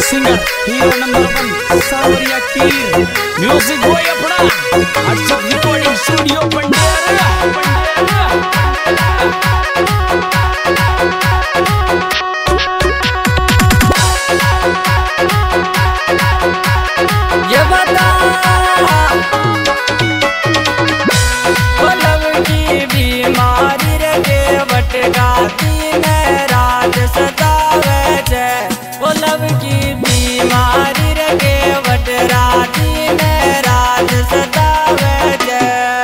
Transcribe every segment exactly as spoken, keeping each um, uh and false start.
Singer hero number one सावरिया कीर music boy अपना Harshad recording studio पंडियारा ये बता लव की बीमारी रे केवट गाती ने रात सतावे छे। वो लव की बीमारी रे केवट राती ने रात सतावे छे।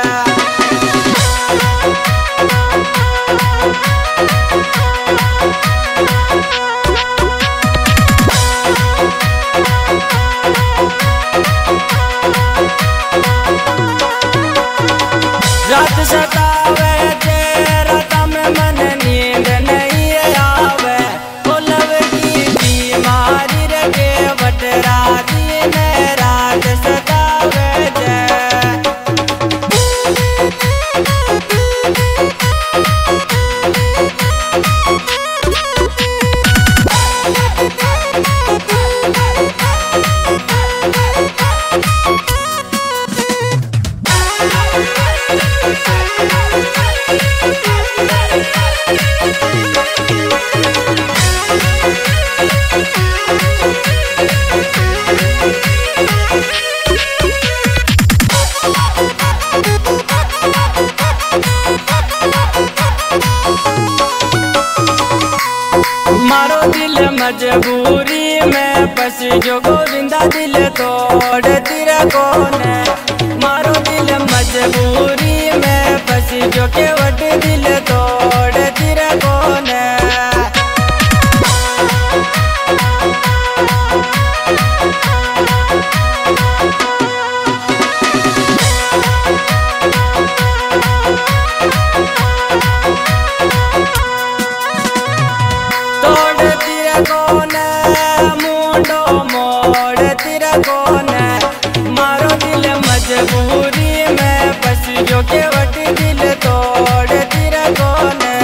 रात सतावे छे रात में मन नींद नहीं आवे। वो लव की बीमारी रे केवट राती ने रात सतावे छे। मारो दिल मजबूरी में बस जो गोविंदा दिल तोड़ तेरा कौन है। मारो दिल मजबूरी में बस जो केवट दिल तोड़ तेरा कौन है। तोड़ तेरा कौन है मुंडो मोड़ तेरा कौन है। मारो दिल मजबूरी में बस जो केवट दिल तोड़ तेरा कौन है।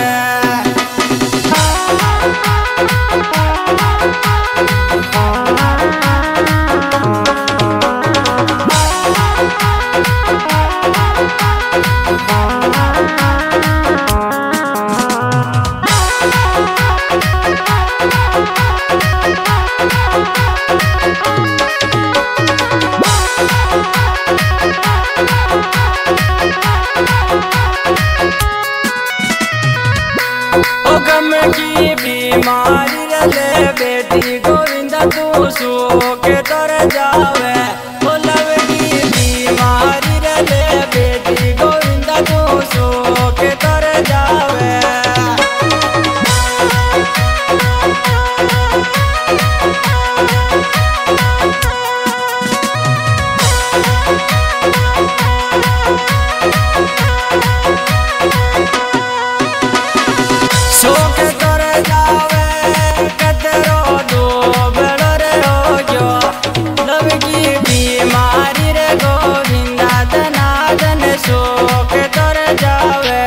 ओ गम की बीमारी रले बेटी गोविंदा तू सो के तर जावे। ओ लव की बीमारी रले बेटी गोविंदा तू सो के तर जावे। सो के तर जावे कतरो दो बड़ो रे हो जो। लव की बीमारी रे गोविंदा धनाधन सो के तर जावे।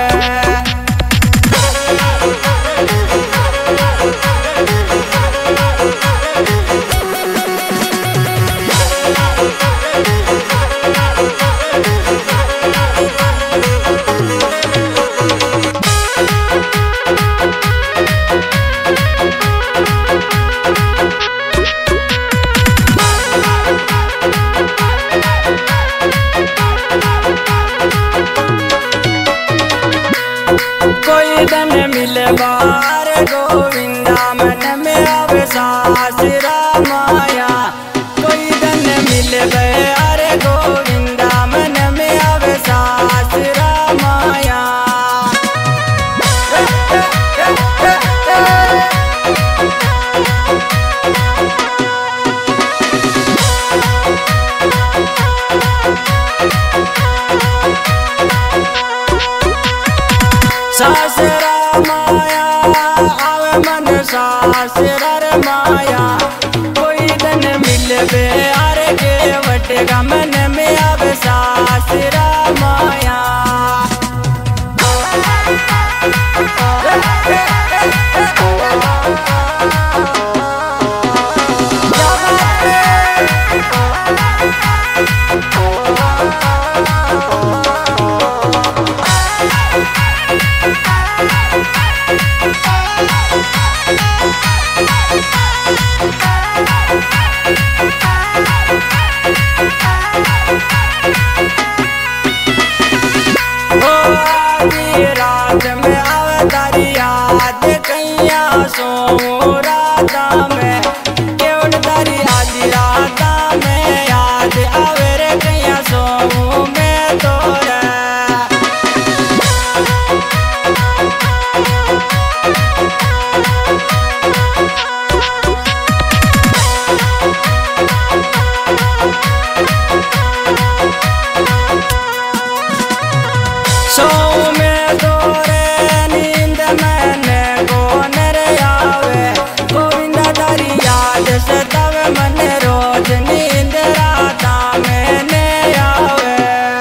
कोई धन मिले बार गोविंदा मन में आवे सास रामाया। कोई धन मिले बार गोविंदा मन में आवे सास रामाया। सास रामाया आवे मन सास रे माया। कोई धन मिलबे आरे केवट का मन में आवे सास रामाया। जब आधी रात में आवे तारी याद कैया सो राता में केवल तारी आधी रात में याद आवे रे कैया सो में तोरे सो में तोरे नींद मैंने कौन रे आवे गोविंदा तारी याद से तब मन रोज नींद राता मैंने आवे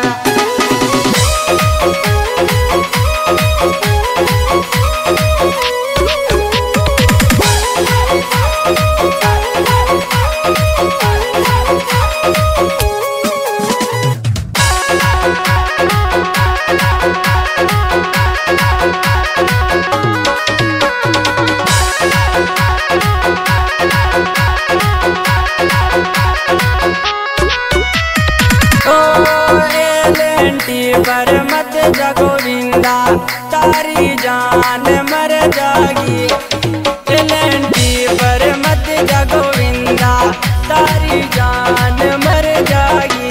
पर मत जा गोविंदा तारी जान मर जागी एलेंटी पर मत जा गोविंदा तारी जान मर जागी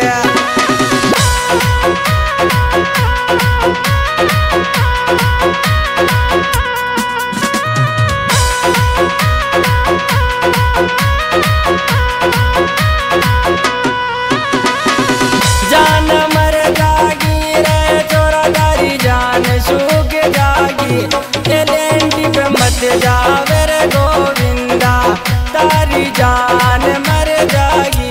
जान मर जागी रे चोरा तारी जान सूख जागी एलेंटी पे मत जावे रे गोविंदा तारी जान मर जागी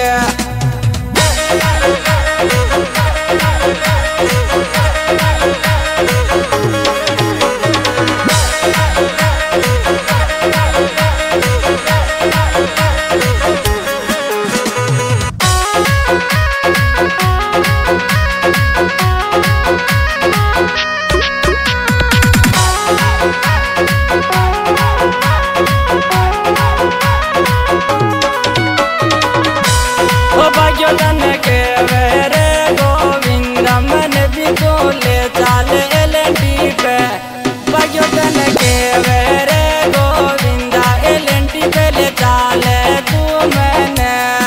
भाग्योदन के वेरे गोविंदा मन भी बोले चाल एलेंटी पे भाग्योदन के वेरे गोविंदा एलेंटी पे ले चाले तू मैंने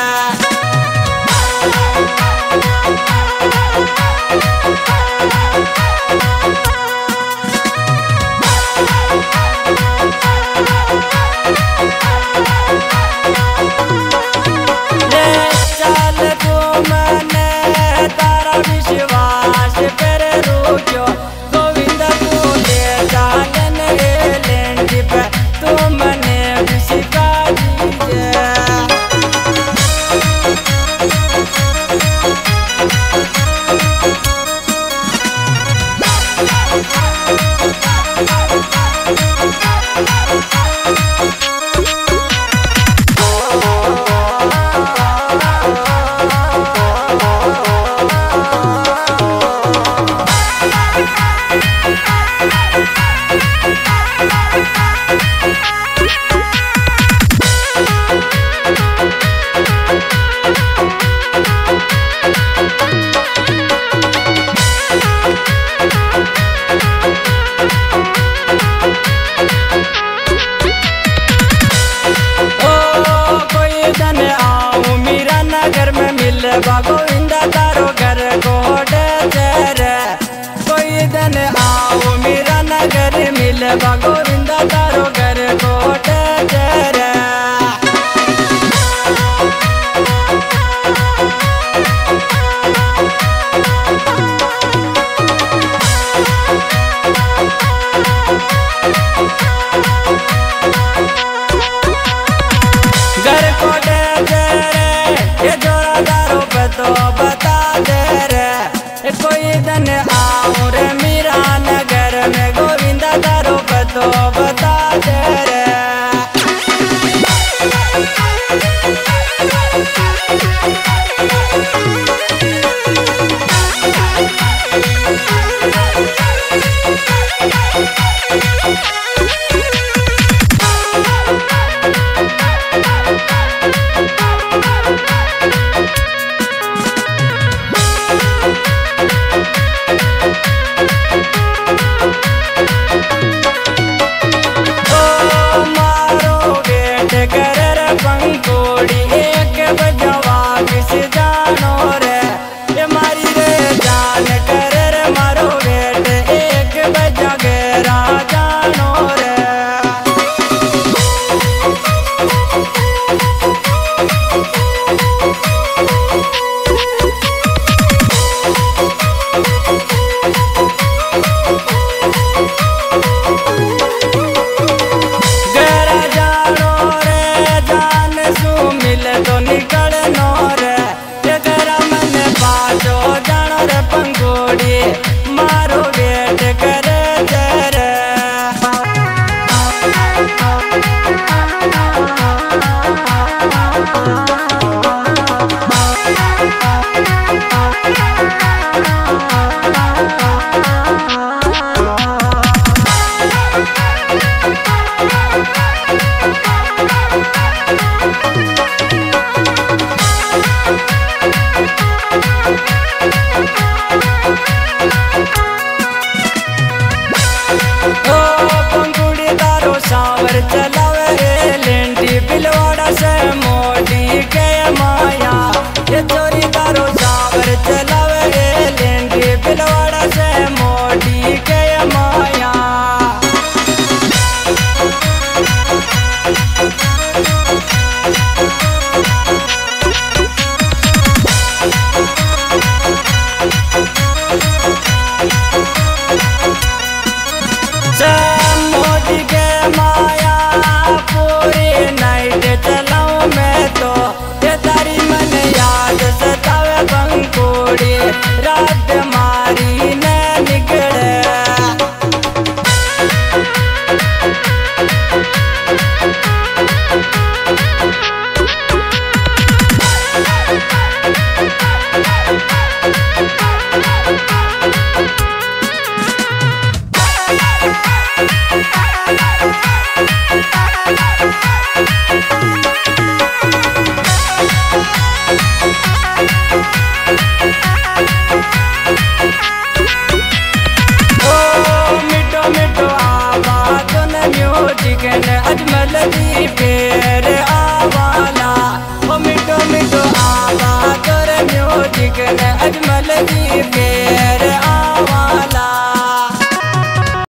तारा विश्वास पर रुको गोविंदा बोले जालन एलेंटी पे तू मने विशिका दीजे गोविंदा तारो घर कोट तेरे कोई दिन आओ मेरा नगर मिल गोविंदा तारो घर कोट तेरे घर कोट तेरे ये जोरा दारो पे तो बता दे रे कोई दिन आओ रे मेरा नगर में गोविंदा दारो पे तो ओ पंगुड़ी तारो सावर चलावे लेंटी बिलवाड़ा से मोटी के माया ये चोरी तारो सावर चलावे लेंटी बिलवाड़ा से मोटी के माया मोटी के माया पूरी नाइट चलाऊं मैं तो ये तारी मन याद सतावे पंखुड़ी रात मारी ने निकले म्यूजिक ने अजमल दी पेर